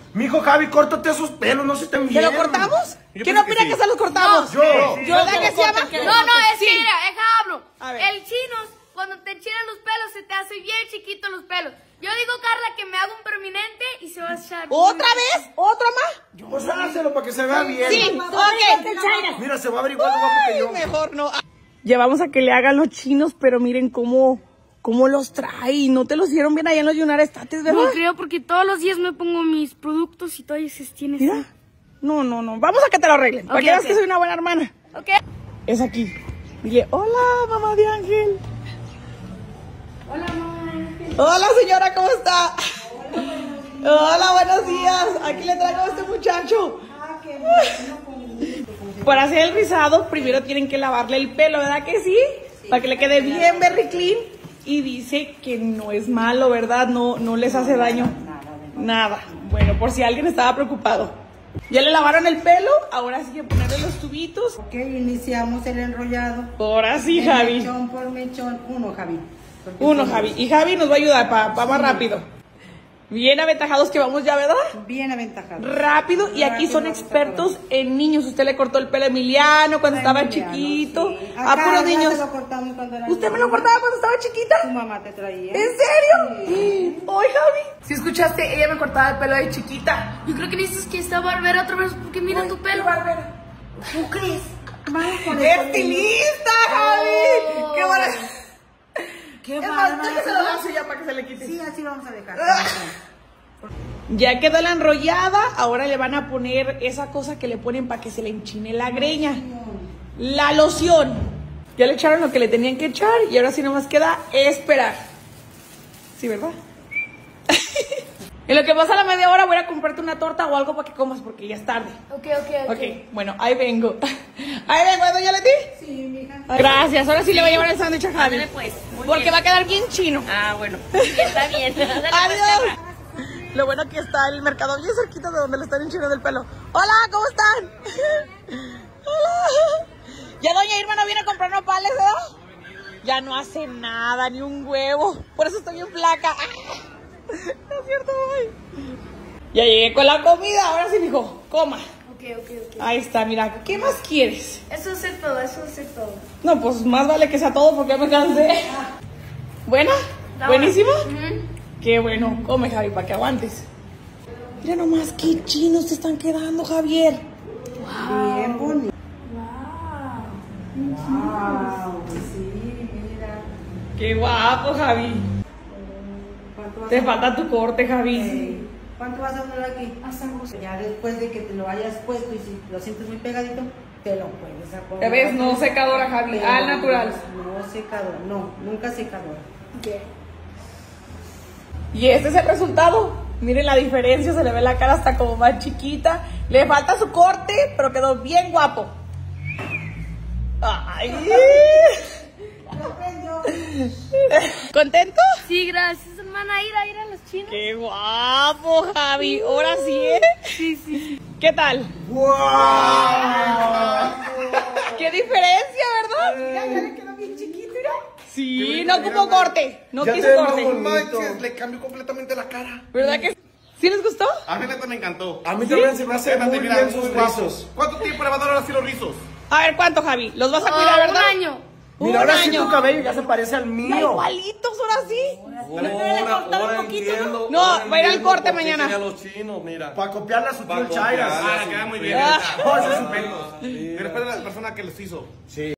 Mijo, Javi, córtate esos pelos, no se te envíen. ¿Se lo cortamos? ¿Quién opina que se los cortamos? Yo. ¿Verdad que se llama? No, es que mira, hablo. A ver. El chino, cuando te enchinan los pelos, se te hace bien chiquito los pelos. Yo digo, Carla, que me haga un permanente y se va a echar. ¿Otra vez? ¿Otra más? Pues hácelo para que se vea bien. Sí, ok. Mira, se va a ver igual de guapo que yo. Mejor no. Ya vamos a que le hagan los chinos, pero miren cómo los trae. No te los hicieron bien allá en los United States, ¿verdad? No creo, porque todos los días me pongo mis productos y todavía se tiene. Mira. No. Vamos a que te lo arreglen. Para que veas que soy una buena hermana. Ok. Es aquí. Dile, hola, mamá de Ángel. Hola, mamá. Hola, señora, ¿cómo está? Hola, buenos días. Aquí le traigo a este muchacho. Para hacer el rizado, primero tienen que lavarle el pelo, ¿verdad que sí? Para que le quede bien very clean. Y dice que no es malo, ¿verdad? No les hace daño. Nada. Bueno, por si alguien estaba preocupado. Ya le lavaron el pelo, ahora sí que ponerle los tubitos. Ok, iniciamos el enrollado. Ahora sí, Javi. Mechón por mechón. Uno, Javi. Uno, Javi. Y Javi nos va a ayudar para más rápido. Bien aventajados que vamos ya, ¿verdad? Bien aventajado. Rápido. Y aquí son expertos en niños. Usted le cortó el pelo a Emiliano cuando estaba chiquito. Sí. A Acá puros ya niños. te lo cortamos cuando era ¿Usted me niño. lo cortaba cuando estaba chiquita? Tu mamá te traía. ¿En serio? Sí. ¡Ay, Javi! ¿Sí escuchaste? Ella me cortaba el pelo de chiquita. Yo creo que necesitas que esta barbera otra vez, porque mira tu pelo. ¿Tú crees? Vamos con el ¡Estilista, Javi! ¡Qué buena! Qué Es más, bárbaro. déjese lo lazo ya para que se le quite. Sí, así vamos a dejar. Ya quedó la enrollada, ahora le van a poner esa cosa que le ponen para que se le enchine la greña. La loción. Ya le echaron lo que le tenían que echar y ahora sí nomás queda esperar. Sí, ¿verdad? En lo que pasa la media hora voy a comprarte una torta o algo para que comas porque ya es tarde. Ok. Ok, bueno, ahí vengo. Ahí vengo, doña Leti. Sí, mija. Gracias, ahora sí le voy a llevar el sándwich a Javi. Ándale, pues, muy Porque bien. va a quedar bien chino. Ah, bueno. Está bien. Ándale, pues, Adiós. Carla. Lo bueno que está el mercado bien cerquita de donde le están enchilando el pelo. Hola, ¿cómo están? Hola. Ya doña Irma no viene a comprar nopales, ¿verdad? Ya no hace nada, ni un huevo. Por eso estoy en flaca. No es cierto, güey. Ya llegué con la comida, ahora sí, mijo, coma. Ok. Ahí está, mira, ¿qué más quieres? Eso es todo. No, pues más vale que sea todo porque ya me cansé. ¿Buena? Está ¿Buenísima? bueno. Qué bueno, come, Javi, para que aguantes. Mira nomás qué chinos te están quedando, Javier. Bien bonito. Wow. Sí, mira. Qué guapo, Javi. ¿Cuánto vas Te a- falta tu corte, Javi. ¿Cuánto vas a durar aquí? Hasta agosto. Ya después de que te lo hayas puesto y si lo sientes muy pegadito, te lo puedes acomodar. Ya ves, no secadora, Javi, Pero al natural. No secadora, no, nunca secadora. Y este es el resultado. Miren la diferencia, se le ve la cara hasta como más chiquita. Le falta su corte, pero quedó bien guapo. Ay. ¿Contento? Sí, gracias, hermana. Ir a los chinos. Qué guapo, Javi. Ahora sí, ¿eh? Sí. ¿Qué tal? ¡Wow! ¡Qué diferencia, verdad! Mira, ya le quedó bien chiquito, mira. Sí, no ocupo corte. No Ya quiso te veo corte. bonito. Le cambió completamente la cara. ¿Verdad que sí les gustó? A mí neta me encantó. A mí también se me hace muy Mira, bien muy sus guapo. rizos. ¿Cuánto tiempo le va a dar ahora sí los rizos? A ver, ¿cuánto, Javi? ¿Los vas a cuidar, verdad? Un año. Mira, ahora sí tu cabello ya se parece al Ya mío. igualitos, ahora sí. Ahora entiendo. No, ahora va a ir al entiendo corte por qué mañana. tenía los chinos, mira. Para copiarle a su Pa' tío Chairas. copiarle. Ah, queda muy bien. Ah. neta. Oh, ese es su Y después de la persona que los hizo. Sí.